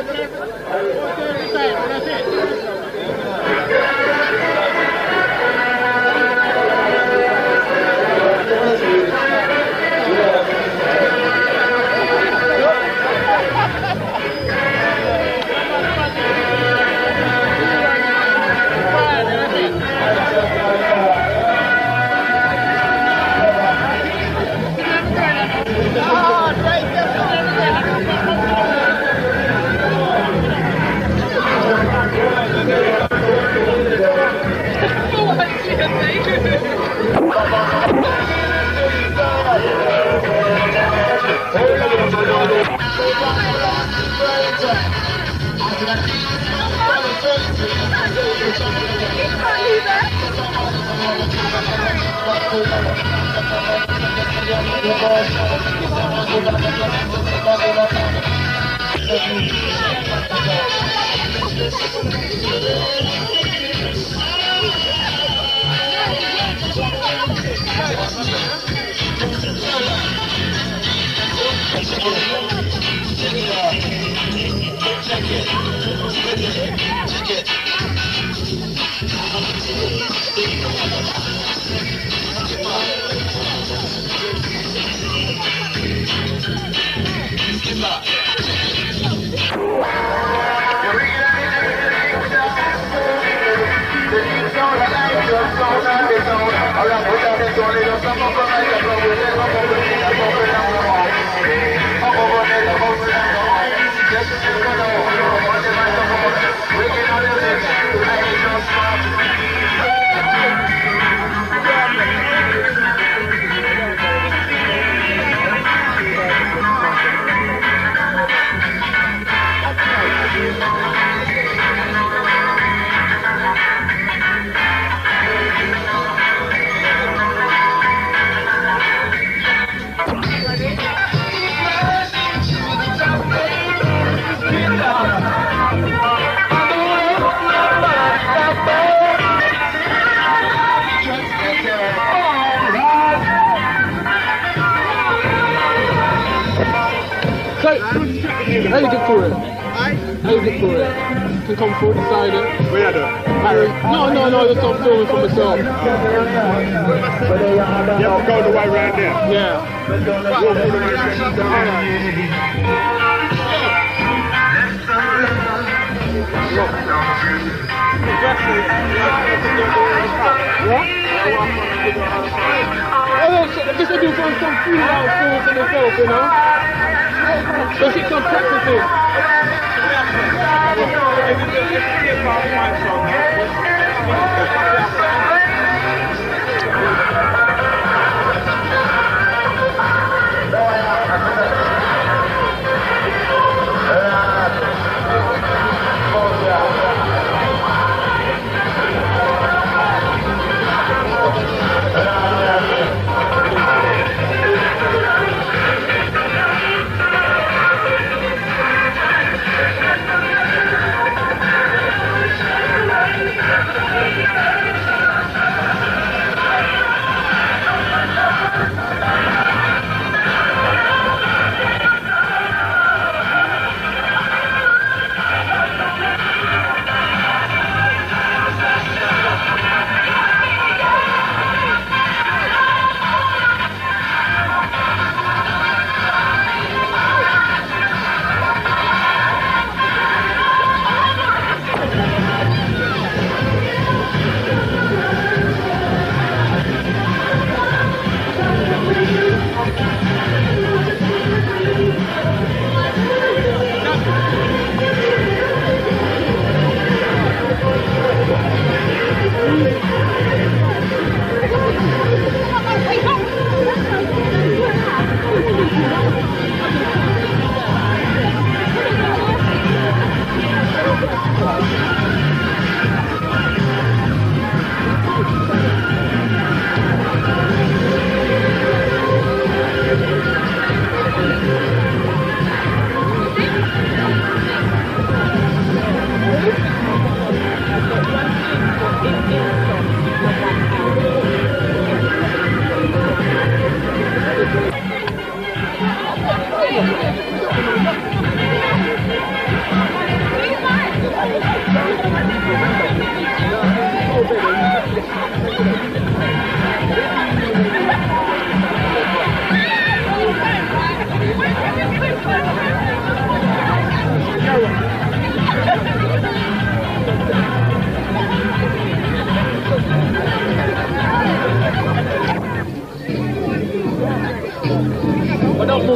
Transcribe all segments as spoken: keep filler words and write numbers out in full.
How you get through it? How you get through it? You can come forward beside it. Where the? No, no, no, just I'm filming for myself. You have to go the way right there. Yeah. Go through the way right What? Just to do some some free round filming for myself, you know? So she come practicing. Thank you.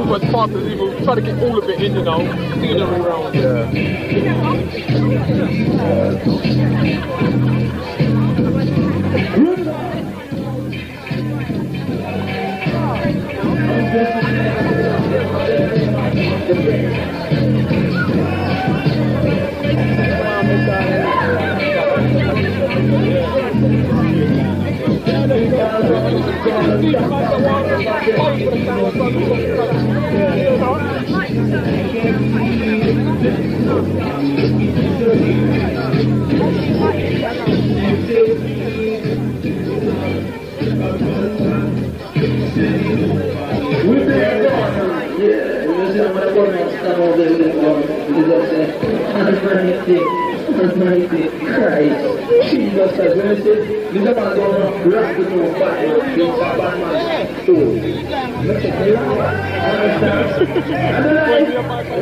much fast as evil. Try to get all of it in, you know. You know, around. Yeah. Jesus has mercy. Nous avons un grâce de ton Père, qui est sa banane. So, let's check it out. Understand? Underline?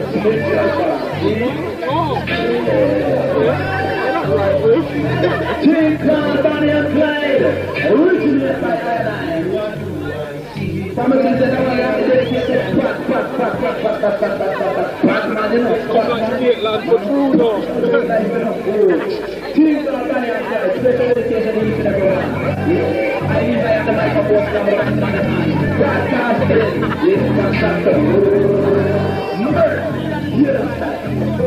Take on Bonnie and Clyde, originated by Highline. Family said, I want to take it, pat, pat, pat, pat, pat, pat, pat, pat, pat, man, you know, pat, man. Lad, for true, though. Take on Bonnie and Clyde, special education in Instagram. I invite the microphone from the right man. Broadcasting, this contractor. Murder, yes.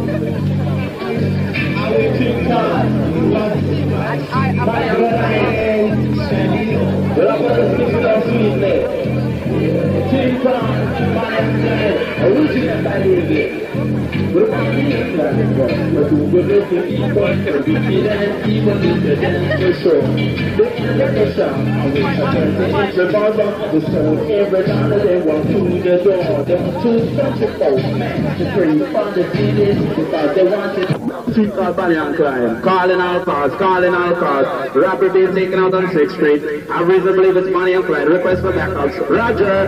I will take time. By your name, love the spirit of sweetness. Take time, by your name, original by the but I'm here, but to go to people, to be feeling people in the dance for sure. The end of the sound, I wish I could say the barber, the soul, every dollar they walk through the door. They want to such a folks, man, to pray for the cities, because they want it. Street called Bonnie and Clyde, calling all cars, calling all cars. Rapper being taken out on sixth street. I reason believe it's Bonnie and Clyde. Request for backups. Roger.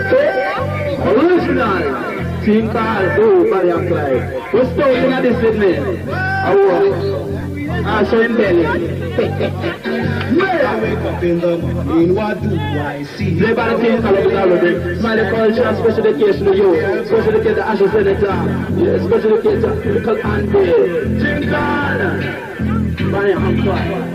Original. Team called, oh, Bonnie and Clyde. What's stolen at this segment? Oh, I'll show him belly. I wake up in the morning, what do I see? Play by the team called Rollerball. Smiley culture, special education to you. Special education to Ashes Senator. Yeah, special education to Little Andy. Team called Bonnie and Clyde.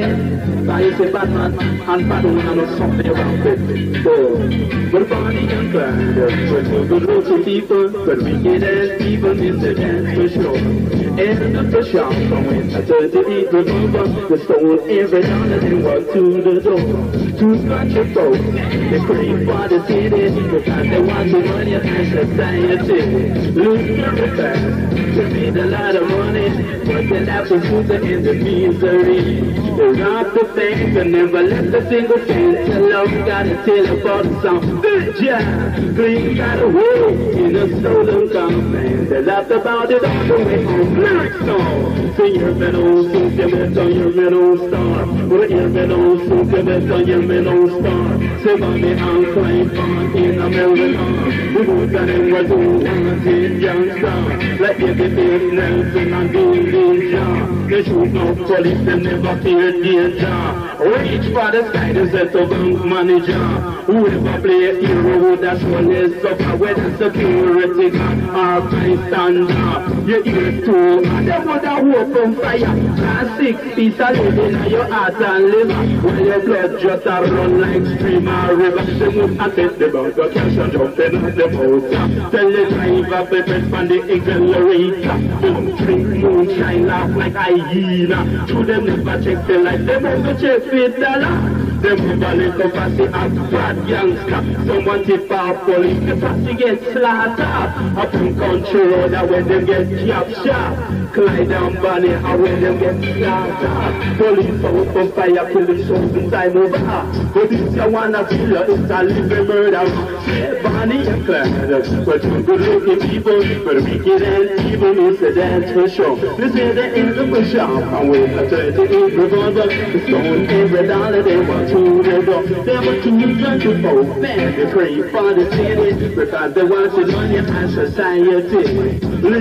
Now you say Batman and Batman or something around it. So, but Bonnie and Clyde, but for good roots people, but we get as people in the dance for sure. And the shop from winter to the eat revolver, they stole every dollar they walked to the door. To scratch your throat, they crave for the city, because they want the money and society. Lose very fast, to made a lot of money, but they left the food in the misery. They robbed the bank and never left a single cent. Tell them gotta tell about some good job. Green got away in a stolen command. They laughed about it all the way home. Lyrics song. So your middle soon give it on your middle star. Well, your middle soon give it on your middle star. Say Bonnie and Clyde born in America. We both got in what we wanted, young star. Like everything Nelson and Billy John. They shoot no police and never fear danger. Reach for the sky, they set the bank manager. Whoever play a hero would have shown his suffer. Whether security guard or bystander. Your ears too, and they would have hope on fire. And six piece of living in your heart and liver. When your blood just a run like stream or river. They would attend the bank, the cash and jumping at the motor. Tell the driver, pepper from the accelerator. Don't drink moonshine, laugh like hyena. To them never check the light, they won't go check with the law. Them never let the posse act bad youngster. Someone tip off police, the posse get slaughtered. Up in country road, when them get captured. Clyde and Bonnie, and when them get slaughtered. Police out on fire, killing shows in time over. But this you wanna feel you, it's a living murder. Yeah, Bonnie and Clyde, but you good looking people, but wicked and evil is the dance for sure. They say they ain't the push up, and when I thirty-eight revolver, they stole every dollar they want to the door. They were too country folk, man, they pray for the city, because they want the money and society. Listen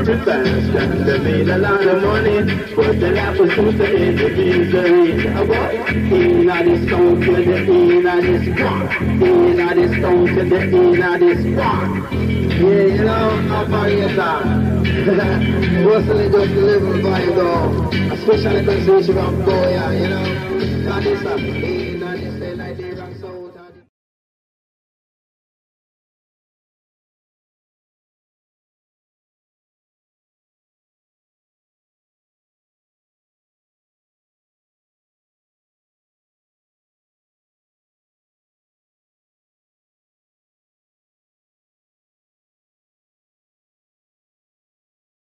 it fast, and they made a lot of money, but the life was too to end the misery. In a this town to the in a this one, in a this town to the in a this one. Yeah, you know, operator. Mostly just live by though, especially because it's from boy, you know. That is a